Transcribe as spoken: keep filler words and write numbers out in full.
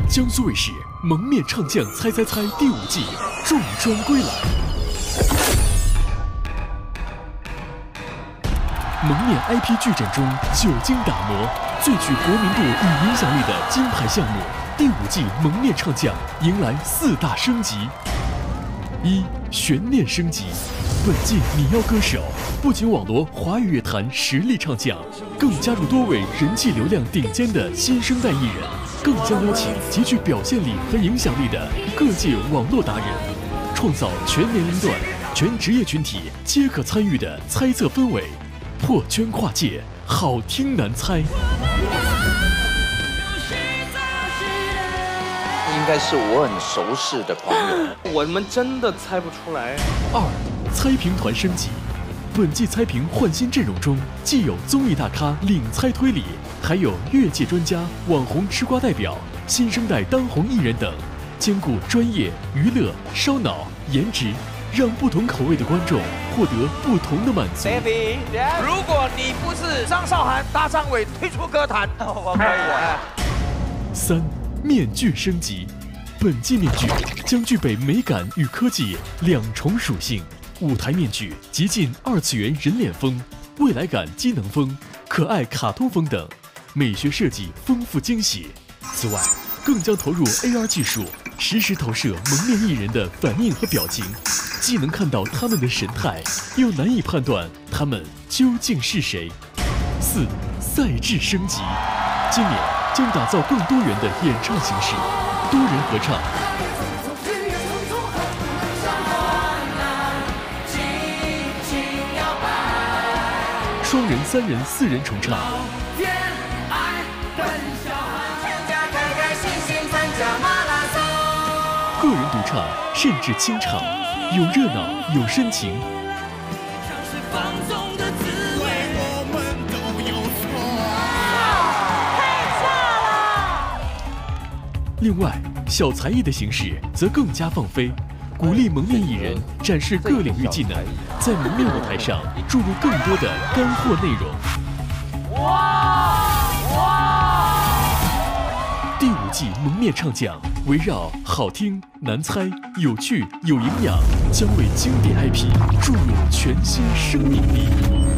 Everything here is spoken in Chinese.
江苏卫视《蒙面唱将猜猜猜》第五季重装归来。蒙面 I P 矩阵中久经打磨、最具国民度与影响力的金牌项目，第五季蒙面唱将迎来四大升级。一、悬念升级。本季《你要歌手》不仅网罗华语乐坛实力唱将，更加入多位人气流量顶尖的新生代艺人，更将邀请极具表现力和影响力的各界网络达人，创造全年龄段、全职业群体皆可参与的猜测氛围，破圈跨界，好听难猜。 应该是我很熟识的朋友， 我们真的猜不出来。 二、猜评团升级。本季猜评换新阵容中，既有综艺大咖领猜推理，还有乐界专家、网红吃瓜代表、新生代当红艺人等，兼顾专业、娱乐、烧脑、颜值，让不同口味的观众获得不同的满足。 Baby， 如果你不是张韶涵大张伟退出歌坛，我可以。 三、面具升级。本季面具将具备美感与科技两重属性，舞台面具极尽二次元人脸风、未来感机能风、可爱卡通风等，美学设计丰富惊喜。此外，更将投入 A R 技术，实时投射蒙面艺人的反应和表情，既能看到他们的神态，又难以判断他们究竟是谁。四、赛制升级。今年将打造更多元的演唱形式，多人合唱、双人、三人、四人重唱、个人独唱，甚至清唱，有热闹，有深情。另外，小才艺的形式则更加放飞，鼓励蒙面艺人展示各领域技能，在蒙面舞台上注入更多的干货内容。哇哇！第五季蒙面唱将围绕好听、难猜、有趣、有营养，将为经典 I P 注入全新生命力。